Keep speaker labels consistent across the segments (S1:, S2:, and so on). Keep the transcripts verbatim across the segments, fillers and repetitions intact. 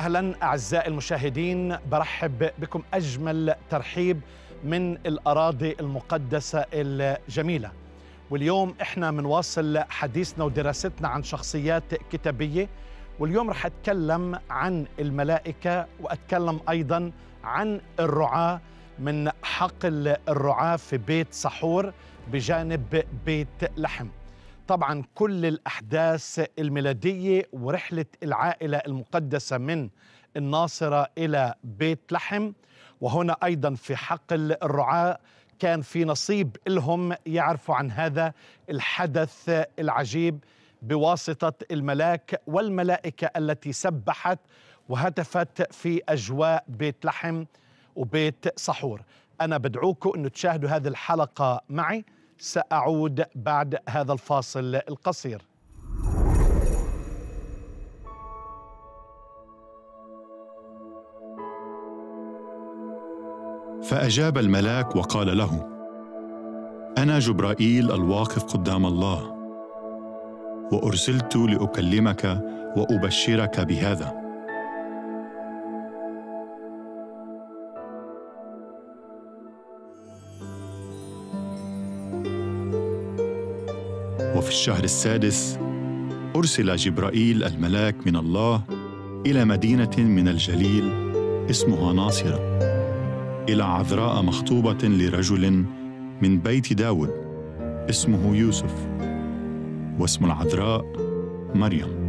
S1: أهلا أعزائي المشاهدين، برحب بكم أجمل ترحيب من الأراضي المقدسة الجميلة. واليوم إحنا منواصل حديثنا ودراستنا عن شخصيات كتابية، واليوم رح أتكلم عن الملائكة وأتكلم أيضا عن الرعاة من حقل الرعاة في بيت سحور بجانب بيت لحم. طبعا كل الأحداث الميلادية ورحلة العائلة المقدسة من الناصرة إلى بيت لحم، وهنا أيضا في حقل الرعاة كان في نصيب لهم يعرفوا عن هذا الحدث العجيب بواسطة الملاك والملائكة التي سبحت وهتفت في أجواء بيت لحم وبيت سحور. أنا بدعوكم أن تشاهدوا هذه الحلقة معي، سأعود بعد هذا الفاصل القصير.
S2: فأجاب الملاك وقال له: أنا جبرائيل الواقف قدام الله، وأرسلت لأكلمك وأبشرك بهذا. وفي الشهر السادس أرسل جبرائيل الملاك من الله إلى مدينة من الجليل اسمها ناصرة، إلى عذراء مخطوبة لرجل من بيت داود اسمه يوسف، واسم العذراء مريم.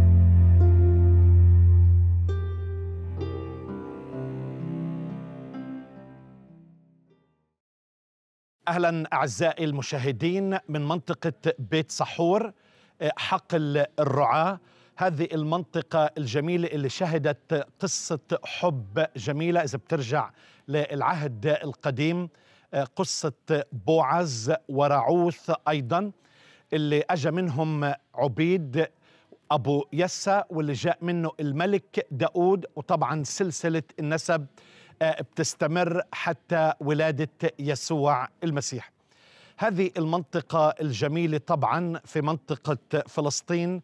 S1: أهلا أعزائي المشاهدين من منطقة بيت سحور، حقل الرعاة. هذه المنطقة الجميلة اللي شهدت قصة حب جميلة إذا بترجع للعهد القديم، قصة بوعز ورعوث أيضا، اللي أجى منهم عبيد أبو يسى واللي جاء منه الملك داود، وطبعا سلسلة النسب بتستمر حتى ولادة يسوع المسيح. هذه المنطقة الجميلة طبعا في منطقة فلسطين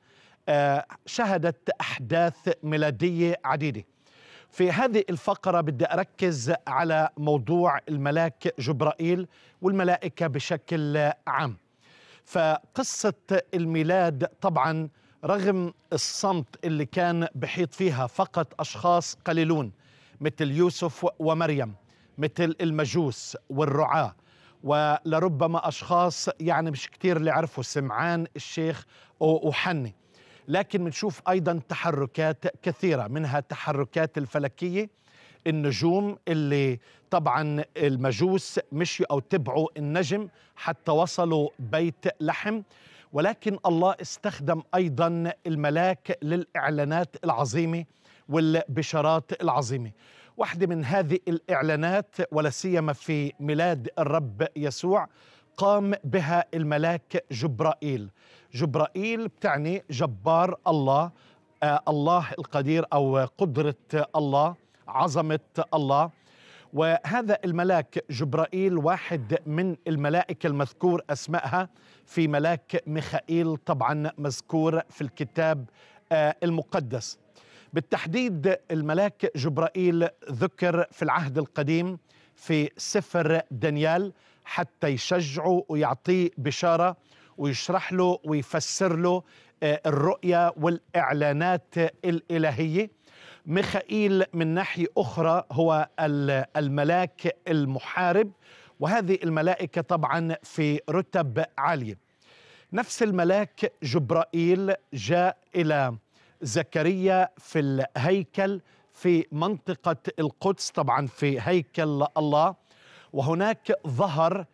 S1: شهدت أحداث ميلادية عديدة. في هذه الفقرة بدي أركز على موضوع الملاك جبرائيل والملائكة بشكل عام. فقصة الميلاد طبعا رغم الصمت اللي كان بحيط فيها فقط أشخاص قليلون مثل يوسف ومريم، مثل المجوس والرعاة، ولربما أشخاص يعني مش كتير اللي عرفوا سمعان الشيخ وحني، لكن بنشوف أيضا تحركات كثيرة، منها تحركات الفلكية، النجوم اللي طبعا المجوس مشوا أو تبعوا النجم حتى وصلوا بيت لحم. ولكن الله استخدم أيضا الملاك للإعلانات العظيمة والبشارات العظيمة. واحدة من هذه الإعلانات ولا سيما في ميلاد الرب يسوع قام بها الملاك جبرائيل. جبرائيل بتعني جبار الله، آه الله القدير أو قدرة الله، عظمة الله. وهذا الملاك جبرائيل واحد من الملائكة المذكور أسمائها في ملاك ميخائيل، طبعا مذكور في الكتاب آه المقدس. بالتحديد الملاك جبرائيل ذكر في العهد القديم في سفر دانيال حتى يشجعه ويعطيه بشارة ويشرح له ويفسر له الرؤيا والإعلانات الإلهية. ميخائيل من ناحية أخرى هو الملاك المحارب، وهذه الملائكة طبعا في رتب عالية. نفس الملاك جبرائيل جاء إلى زكريا في الهيكل في منطقة القدس، طبعا في هيكل الله، وهناك ظهر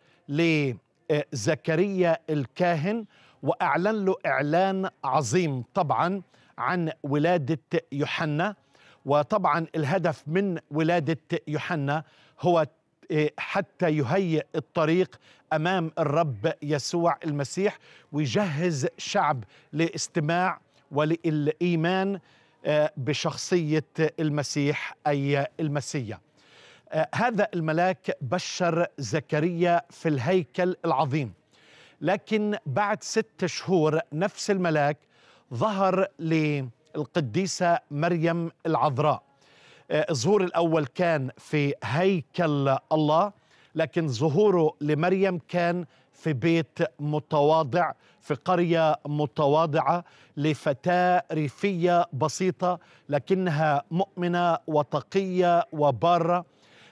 S1: لزكريا الكاهن وأعلن له إعلان عظيم طبعا عن ولادة يوحنا. وطبعا الهدف من ولادة يوحنا هو حتى يهيئ الطريق أمام الرب يسوع المسيح ويجهز شعب لاستماع وللإيمان بشخصية المسيح أي المسيح. هذا الملاك بشر زكريا في الهيكل العظيم، لكن بعد ست شهور نفس الملاك ظهر القديسة مريم العذراء. الظهور الأول كان في هيكل الله، لكن ظهوره لمريم كان في بيت متواضع، في قرية متواضعة لفتاة ريفية بسيطة لكنها مؤمنة وتقية وبارة،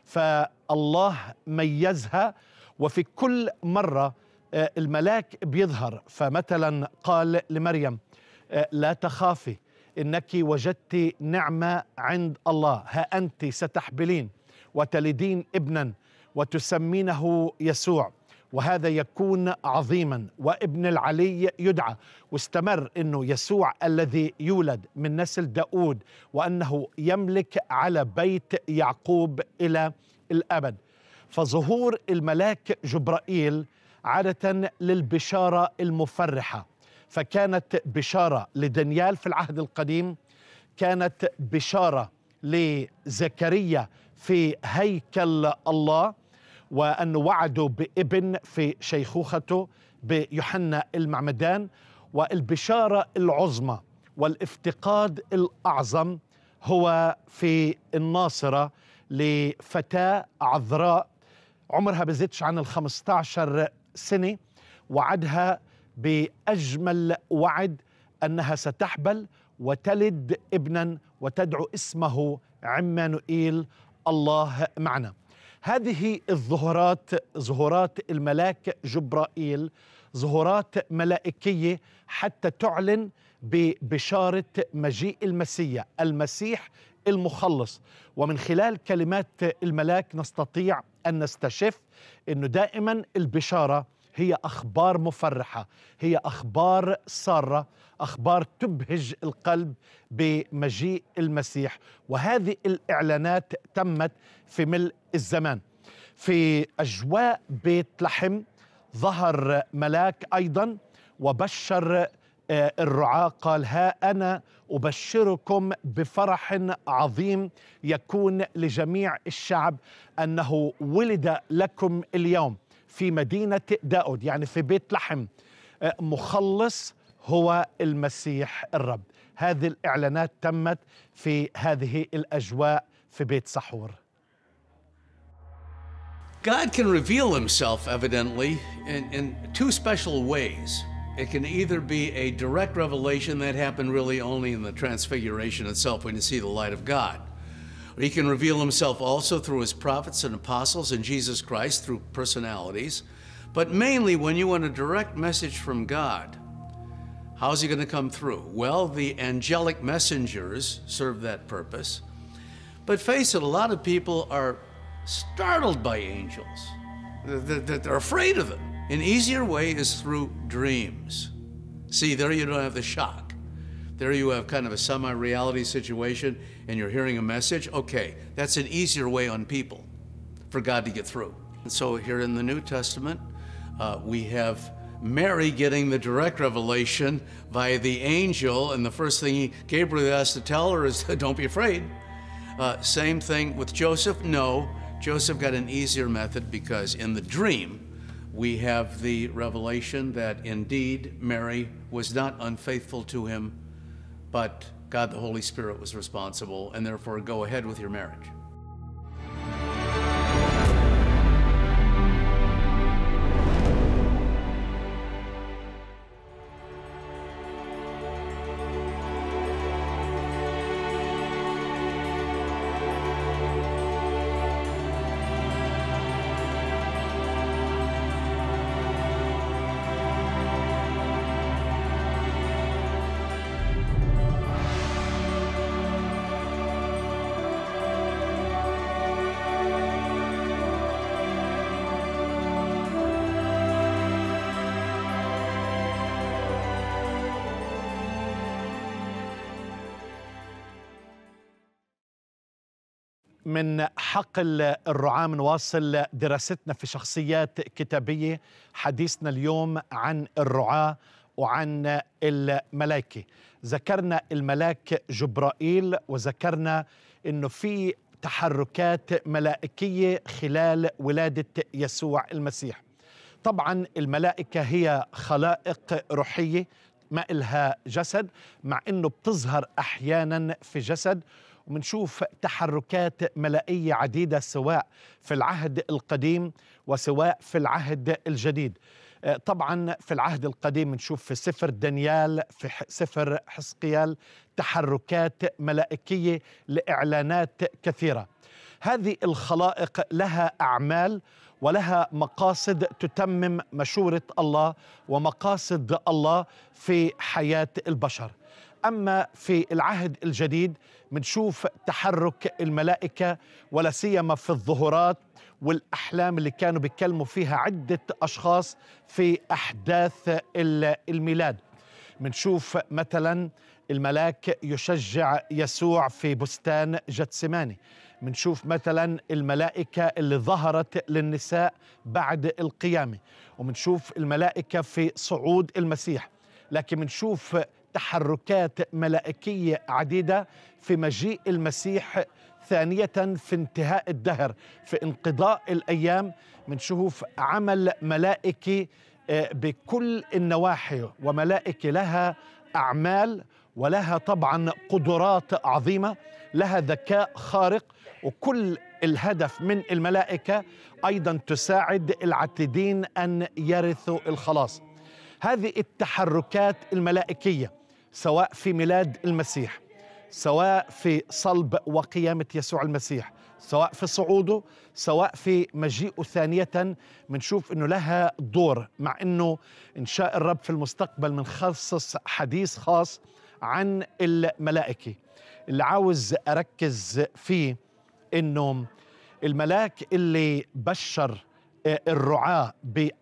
S1: فالله ميزها. وفي كل مرة الملاك بيظهر، فمثلا قال لمريم لا تخافي إنك وجدت نعمة عند الله، ها أنت ستحبلين وتلدين ابنا وتسمينه يسوع، وهذا يكون عظيما وابن العلي يدعى. واستمر أنه يسوع الذي يولد من نسل داود وأنه يملك على بيت يعقوب إلى الأبد. فظهور الملاك جبرائيل عادة للبشارة المفرحة، فكانت بشارة لدانيال في العهد القديم، كانت بشارة لزكريا في هيكل الله وأنه وعده بابن في شيخوخته بيوحنا المعمدان، والبشارة العظمى والافتقاد الأعظم هو في الناصرة لفتاة عذراء عمرها بزيدش عن الخمسة عشر سنة، وعدها بأجمل وعد أنها ستحبل وتلد ابنا وتدعو اسمه عمانوئيل، الله معنا. هذه الظهورات، ظهورات الملاك جبرائيل، ظهورات ملائكية حتى تعلن ببشارة مجيء المسيح، المسيح المخلص. ومن خلال كلمات الملاك نستطيع أن نستشف أنه دائما البشارة هي أخبار مفرحة، هي أخبار سارة، أخبار تبهج القلب بمجيء المسيح. وهذه الإعلانات تمت في ملء الزمان. في أجواء بيت لحم ظهر ملاك أيضا وبشر الرعاة، قال ها أنا أبشركم بفرح عظيم يكون لجميع الشعب، أنه ولد لكم اليوم في مدينة داود، يعني في بيت لحم، مخلص هو المسيح الرب. هذه الإعلانات تمت في هذه الأجواء في بيت سحور.
S3: God can reveal himself evidently in, in two special ways. It can either be a direct revelation that happened really only in the transfiguration itself when you see the light of God. Or he can reveal himself also through his prophets and apostles and Jesus Christ through personalities. But mainly when you want a direct message from God, how's he going to come through? Well, the angelic messengers serve that purpose. But face it, a lot of people are startled by angels. They're afraid of them. An easier way is through dreams. See, there you don't have the shock. There you have kind of a semi-reality situation and you're hearing a message. Okay, that's an easier way on people for God to get through. And so here in the New Testament, uh, we have Mary getting the direct revelation via the angel, and the first thing he, Gabriel has to tell her is, don't be afraid. Uh, same thing with Joseph. No, Joseph got an easier method because in the dream, we have the revelation that indeed Mary was not unfaithful to him, but God the Holy Spirit was responsible, and therefore go ahead with your marriage.
S1: من حقل الرعاة نواصل دراستنا في شخصيات كتابية. حديثنا اليوم عن الرعاة وعن الملائكة. ذكرنا الملاك جبرائيل وذكرنا إنه في تحركات ملائكية خلال ولادة يسوع المسيح. طبعا الملائكة هي خلائق روحية ما إلها جسد، مع أنه بتظهر أحيانا في جسد. ومنشوف تحركات ملائية عديدة سواء في العهد القديم وسواء في العهد الجديد. طبعا في العهد القديم نشوف في سفر دانيال، في سفر حزقيال، تحركات ملائكية لإعلانات كثيرة. هذه الخلائق لها أعمال ولها مقاصد تتمم مشورة الله ومقاصد الله في حياة البشر. أما في العهد الجديد منشوف تحرك الملائكة، ولا سيما في الظهورات والأحلام اللي كانوا بيكلموا فيها عدة أشخاص في أحداث الميلاد. منشوف مثلا الملاك يشجع يسوع في بستان جتسماني. منشوف مثلا الملائكة اللي ظهرت للنساء بعد القيامة، ومنشوف الملائكة في صعود المسيح. لكن منشوف تحركات ملائكية عديدة في مجيء المسيح ثانية، في انتهاء الدهر، في انقضاء الأيام. منشوف عمل ملائكي بكل النواحي، وملائكة لها أعمال ولها طبعا قدرات عظيمة، لها ذكاء خارق. وكل الهدف من الملائكة أيضا تساعد العاتدين أن يرثوا الخلاص. هذه التحركات الملائكية سواء في ميلاد المسيح، سواء في صلب وقيامة يسوع المسيح، سواء في صعوده، سواء في مجيئه ثانية، منشوف أنه لها دور. مع أنه إن شاء الرب في المستقبل منخصص حديث خاص عن الملائكة. اللي عاوز أركز فيه أنه الملاك اللي بشر الرعاة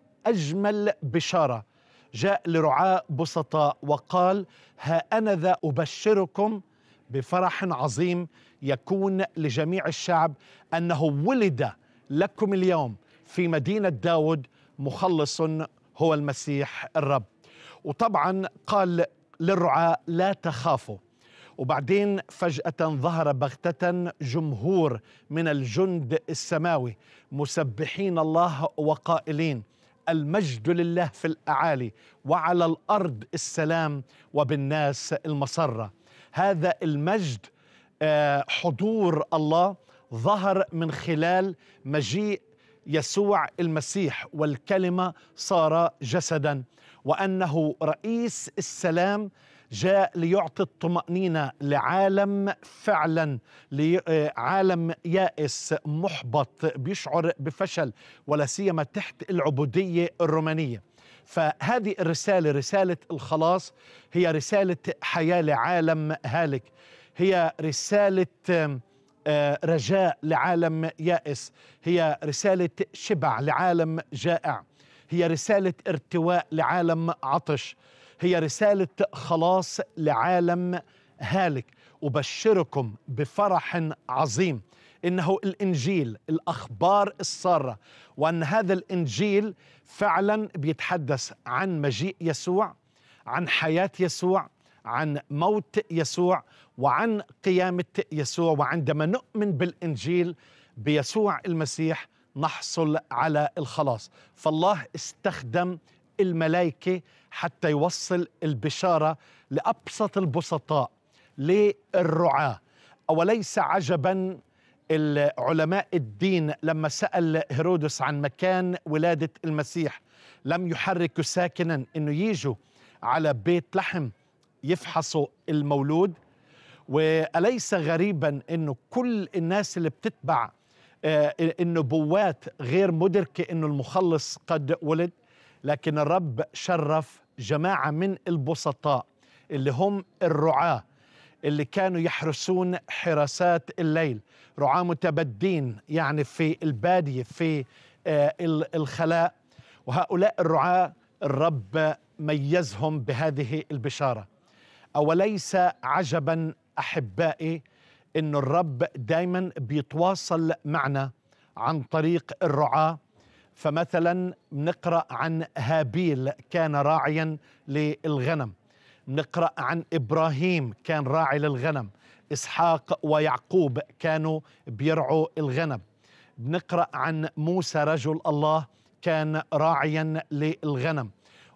S1: بأجمل بشارة جاء لرعاة بسطاء وقال: ها أنا ذا أبشركم بفرح عظيم يكون لجميع الشعب، أنه ولد لكم اليوم في مدينة داود مخلص هو المسيح الرب. وطبعا قال للرعاة: لا تخافوا. وبعدين فجأة ظهر بغتة جمهور من الجند السماوي مسبحين الله وقائلين: المجد لله في الأعالي، وعلى الأرض السلام، وبالناس المسرة. هذا المجد حضور الله ظهر من خلال مجيء يسوع المسيح، والكلمة صار جسدا، وأنه رئيس السلام جاء ليعطي الطمأنينة لعالم فعلا، لعالم يائس محبط بيشعر بفشل، ولا سيما تحت العبودية الرومانية. فهذه الرسالة، رسالة الخلاص، هي رسالة حياة لعالم هالك، هي رسالة رجاء لعالم يائس، هي رسالة شبع لعالم جائع، هي رسالة ارتواء لعالم عطش، هي رسالة خلاص لعالم هالك. أبشركم بفرح عظيم، إنه الإنجيل، الأخبار السارة، وأن هذا الإنجيل فعلا بيتحدث عن مجيء يسوع، عن حياة يسوع، عن موت يسوع، وعن قيامة يسوع. وعندما نؤمن بالإنجيل بيسوع المسيح نحصل على الخلاص. فالله استخدم الملائكة حتى يوصل البشارة لأبسط البسطاء، للرعاة. أوليس عجبا العلماء الدين لما سأل هيرودس عن مكان ولادة المسيح لم يحركوا ساكنا إنه ييجوا على بيت لحم يفحصوا المولود؟ وأليس غريبا إنه كل الناس اللي بتتبع النبوات غير مدركة إنه المخلص قد ولد؟ لكن الرب شرف جماعة من البسطاء اللي هم الرعاة، اللي كانوا يحرسون حراسات الليل، رعاة متبدين يعني في البادية، في الخلاء. وهؤلاء الرعاة الرب ميزهم بهذه البشارة. أوليس عجبا أحبائي إن الرب دايما بيتواصل معنا عن طريق الرعاة؟ فمثلا نقرأ عن هابيل كان راعيا للغنم، نقرأ عن إبراهيم كان راعي للغنم، إسحاق ويعقوب كانوا بيرعوا الغنم، بنقرأ عن موسى رجل الله كان راعيا للغنم،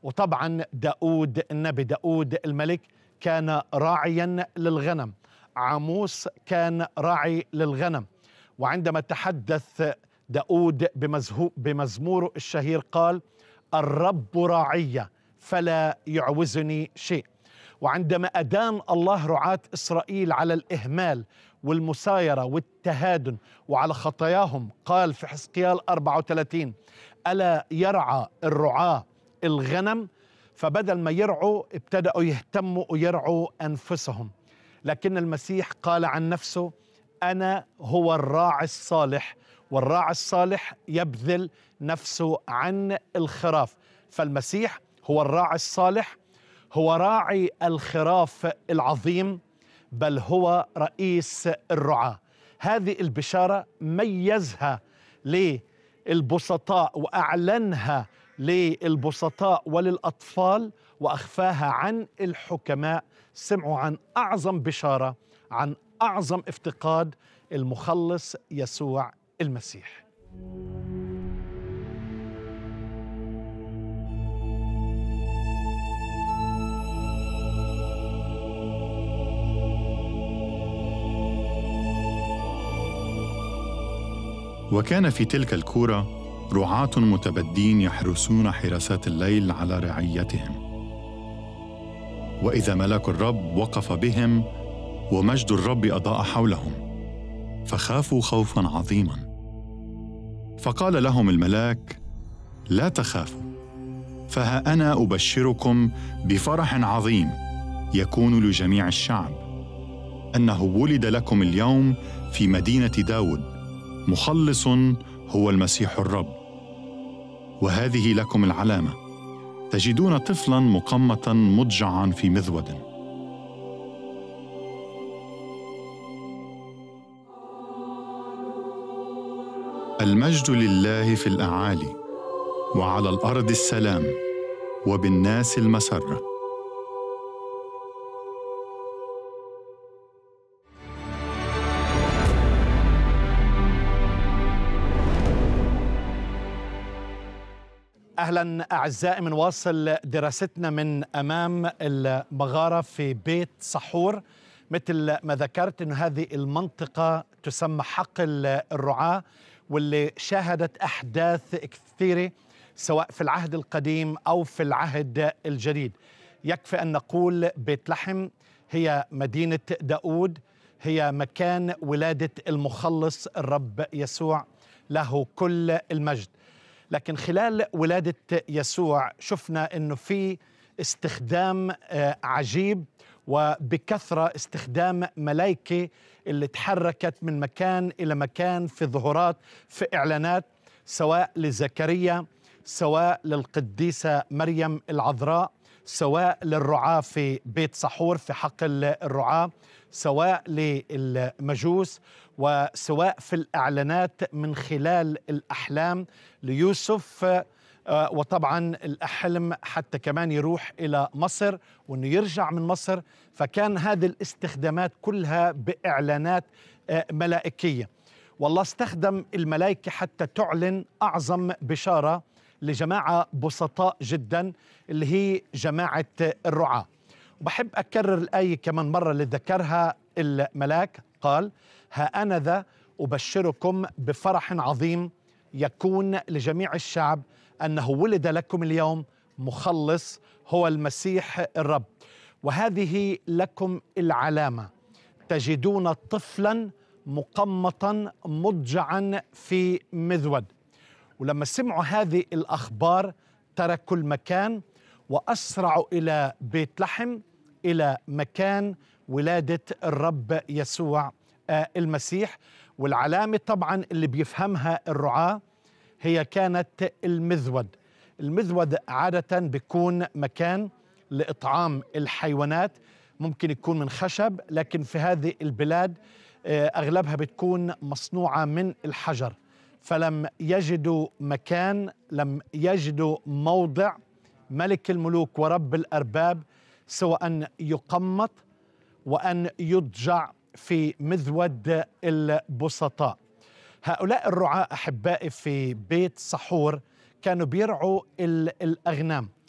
S1: وطبعا داود النبي، داود الملك كان راعيا للغنم، عاموس كان راعي للغنم. وعندما تحدث داود بمزموره الشهير قال: الرب راعي فلا يعوزني شيء. وعندما أدان الله رعاة إسرائيل على الإهمال والمسايرة والتهادن وعلى خطاياهم قال في حزقيال أربعة وثلاثين: ألا يرعى الرعاة الغنم؟ فبدل ما يرعوا ابتدأوا يهتموا ويرعوا أنفسهم. لكن المسيح قال عن نفسه: أنا هو الراعي الصالح، والراعي الصالح يبذل نفسه عن الخراف. فالمسيح هو الراعي الصالح، هو راعي الخراف العظيم، بل هو رئيس الرعاة. هذه البشارة ميزها للبسطاء وأعلنها للبسطاء وللأطفال وأخفاها عن الحكماء. سمعوا عن أعظم بشارة، عن أعظم افتقاد، المخلص يسوع المسيح.
S2: وكان في تلك الكورة رعاة متبدين يحرسون حراسات الليل على رعيتهم. وإذا ملاك الرب وقف بهم ومجد الرب أضاء حولهم، فخافوا خوفاً عظيماً. فقال لهم الملاك: لا تخافوا، فها أنا أبشركم بفرح عظيم يكون لجميع الشعب، أنه ولد لكم اليوم في مدينة داود مخلص هو المسيح الرب. وهذه لكم العلامة: تجدون طفلاً مقمطاً مضجعاً في مذود. المجد لله في الأعالي، وعلى الأرض السلام، وبالناس المسرة.
S1: أهلا أعزائي، من واصل دراستنا من أمام المغارة في بيت صحور. مثل ما ذكرت أن هذه المنطقة تسمى حقل الرعاة، واللي شاهدت أحداث كثيرة سواء في العهد القديم أو في العهد الجديد. يكفي أن نقول بيت لحم هي مدينة داود، هي مكان ولادة المخلص الرب يسوع، له كل المجد. لكن خلال ولادة يسوع شفنا أنه في استخدام عجيب وبكثرة، استخدام ملائكة اللي تحركت من مكان إلى مكان في ظهورات، في إعلانات، سواء لزكريا، سواء للقديسة مريم العذراء، سواء للرعاة في بيت صحور في حقل الرعاة، سواء للمجوس، وسواء في الإعلانات من خلال الأحلام ليوسف، وطبعا الحلم حتى كمان يروح إلى مصر وأنه يرجع من مصر. فكان هذه الاستخدامات كلها بإعلانات ملائكية، والله استخدم الملائكة حتى تعلن أعظم بشارة لجماعة بسطاء جدا اللي هي جماعة الرعاة. وبحب أكرر الآية كمان مرة اللي ذكرها الملاك، قال: ها أنا ذا أبشركم بفرح عظيم يكون لجميع الشعب، أنه ولد لكم اليوم مخلص هو المسيح الرب. وهذه لكم العلامة: تجدون طفلا مقمطا مضجعا في مذود. ولما سمعوا هذه الأخبار تركوا المكان وأسرعوا إلى بيت لحم، إلى مكان ولادة الرب يسوع المسيح. والعلامة طبعا اللي بيفهمها الرعاة هي كانت المذود. المذود عادة بيكون مكان لإطعام الحيوانات، ممكن يكون من خشب، لكن في هذه البلاد أغلبها بتكون مصنوعة من الحجر. فلم يجدوا مكان، لم يجدوا موضع ملك الملوك ورب الأرباب سوى أن يقمط وأن يضجع في مذود البسطاء. هؤلاء الرعاة أحبائي في بيت صحور كانوا بيرعوا الأغنام،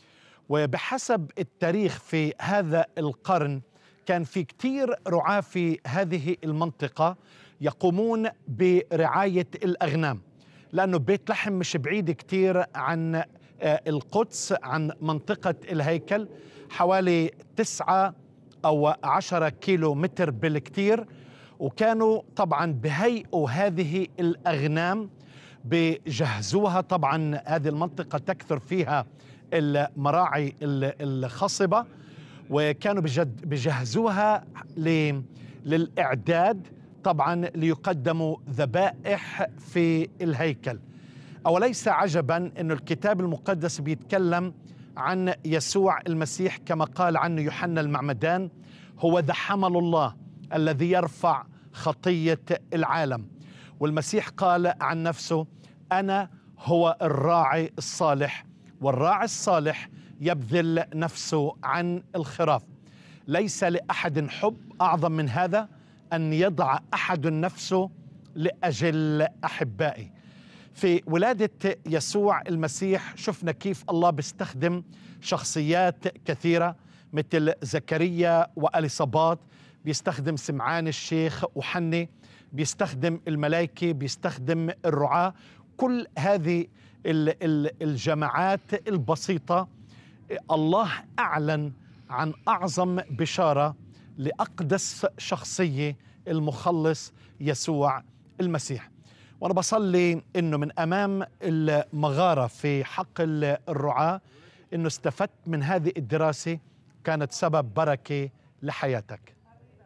S1: وبحسب التاريخ في هذا القرن كان في كتير رعاة في هذه المنطقة يقومون برعاية الأغنام، لأنه بيت لحم مش بعيد كتير عن القدس، عن منطقة الهيكل، حوالي تسعة أو عشرة كيلو متر بالكتير. وكانوا طبعا بهيئوا هذه الأغنام، بجهزوها. طبعا هذه المنطقة تكثر فيها المراعي الخصبة، وكانوا بجد بجهزوها للإعداد طبعا ليقدموا ذبائح في الهيكل. أوليس عجبا أن الكتاب المقدس بيتكلم عن يسوع المسيح كما قال عنه يوحنا المعمدان: هو ذا حمل الله الذي يرفع خطية العالم. والمسيح قال عن نفسه: أنا هو الراعي الصالح، والراعي الصالح يبذل نفسه عن الخراف. ليس لأحد حب أعظم من هذا، أن يضع أحد نفسه لأجل أحبائه. في ولادة يسوع المسيح شفنا كيف الله بيستخدم شخصيات كثيرة مثل زكريا وأليصابات، بيستخدم سمعان الشيخ وحني، بيستخدم الملائكة، بيستخدم الرعاة. كل هذه الجماعات البسيطة الله أعلن عن أعظم بشارة لأقدس شخصية، المخلص يسوع المسيح. وأنا بصلي إنه من أمام المغارة في حق الرعاة إنه استفدت من هذه الدراسة، كانت سبب بركة لحياتك.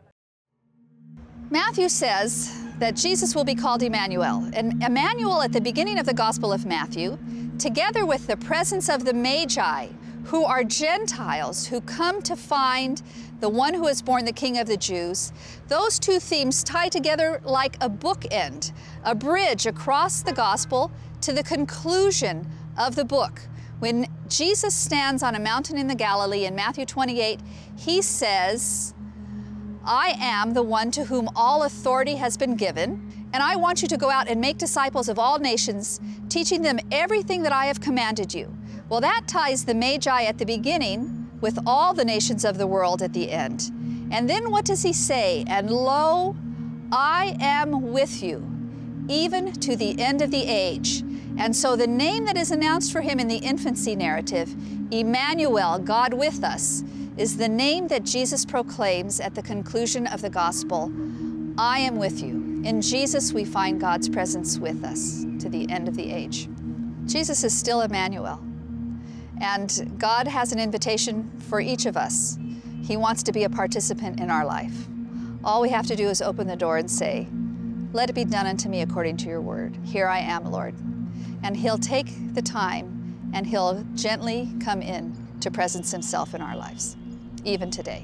S4: Matthew says that Jesus will be called Emmanuel. And Emmanuel, at the beginning of the Gospel of Matthew, together with the presence of the Magi, who are Gentiles who come to find the one who is born, the King of the Jews, those two themes tie together like a bookend, a bridge across the Gospel to the conclusion of the book. When Jesus stands on a mountain in the Galilee in Matthew twenty-eight, he says, I am the one to whom all authority has been given, and I want you to go out and make disciples of all nations, teaching them everything that I have commanded you. Well, that ties the Magi at the beginning with all the nations of the world at the end. And then what does he say? And lo, I am with you, even to the end of the age. And so the name that is announced for him in the infancy narrative, Emmanuel, God with us, is the name that Jesus proclaims at the conclusion of the gospel. I am with you. In Jesus, we find God's presence with us to the end of the age. Jesus is still Emmanuel. And God has an invitation for each of us. He wants to be a participant in our life. All we have to do is open the door and say, let it be done unto me according to your word. Here I am, Lord. And he'll take the time and he'll gently come in to presence himself in our lives, even today.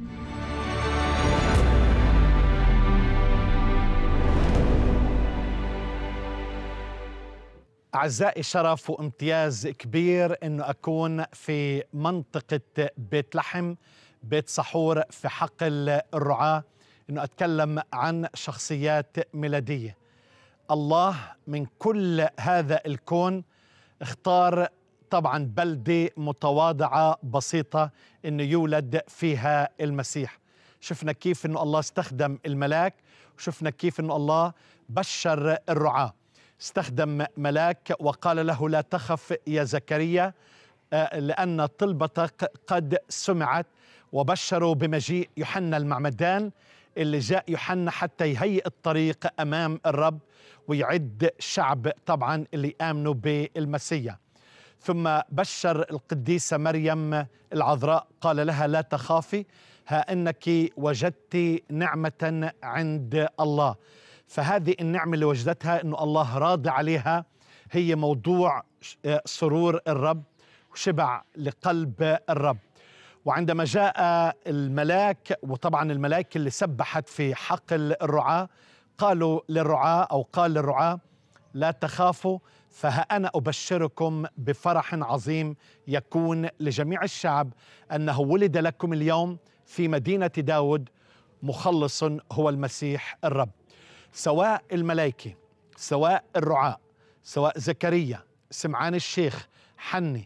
S1: أعزائي، شرف وامتياز كبير أنه أكون في منطقة بيت لحم، بيت سحور، في حقل الرعاة، أنه أتكلم عن شخصيات ميلادية. الله من كل هذا الكون اختار طبعا بلدة متواضعة بسيطة أنه يولد فيها المسيح. شفنا كيف أنه الله استخدم الملاك، وشفنا كيف أنه الله بشر الرعاة. استخدم ملاك وقال له لا تخف يا زكريا لأن طلبتك قد سمعت، وبشروا بمجيء يوحنا المعمدان اللي جاء يوحنا حتى يهيئ الطريق أمام الرب ويعد شعب طبعا اللي آمنوا بالمسيح. ثم بشر القديسة مريم العذراء، قال لها لا تخافي، ها إنك وجدت نعمة عند الله. فهذه النعمة اللي وجدتها إنه الله راضي عليها هي موضوع سرور الرب وشبع لقلب الرب. وعندما جاء الملاك، وطبعا الملائكة اللي سبحت في حقل الرعاة، قالوا للرعاة أو قال للرعاة لا تخافوا، فها أنا أبشركم بفرح عظيم يكون لجميع الشعب، أنه ولد لكم اليوم في مدينة داود مخلص هو المسيح الرب. سواء الملائكة، سواء الرعاة، سواء زكريا، سمعان الشيخ، حني،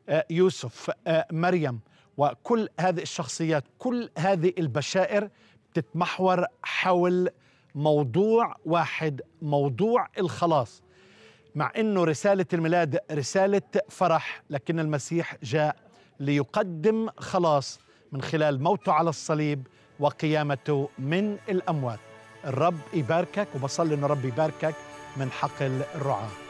S1: يوسف، مريم، وكل هذه الشخصيات، كل هذه البشائر تتمحور حول موضوع واحد، موضوع الخلاص. مع أنه رسالة الميلاد رسالة فرح، لكن المسيح جاء ليقدم خلاص من خلال موته على الصليب وقيامته من الأموات. الرب يباركك، وبصلي أن الرب يباركك من حقل الرعاة.